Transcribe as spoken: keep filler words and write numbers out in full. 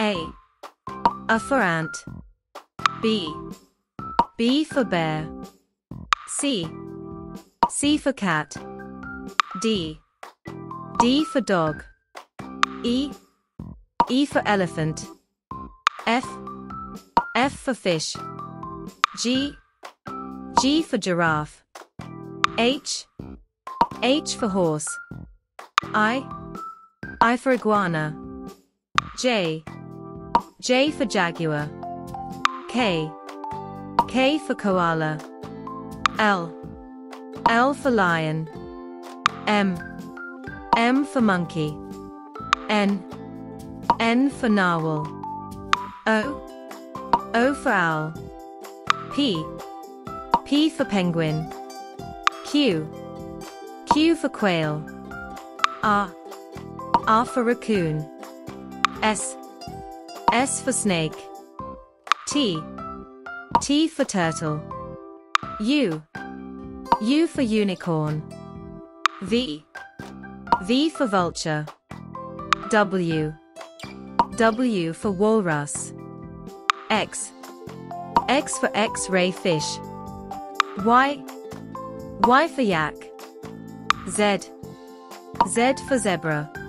A. A for ant. B. B for bear. C. C for cat. D. D for dog. E. E for elephant. F. F for fish. G. G for giraffe. H. H for horse. I. I for iguana. J. J for jaguar. K. K for koala. L. L for lion. M. M for monkey. N. N for narwhal. O. O for owl. P. P for penguin. Q. Q for quail. R. R for raccoon. S. S for snake. T. T for turtle. U. U for unicorn. V. V for vulture. W. W for walrus. X. X for X-ray fish. Y. Y for yak. Z. Z for zebra.